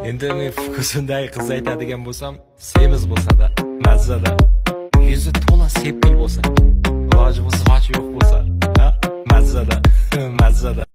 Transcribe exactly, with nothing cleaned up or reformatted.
Endi men ko'zimdagi qiz aytadigan bo'lsam, semiz bo'lsa-da, mazza-da, yuzi to'la sepkil bo'lsa.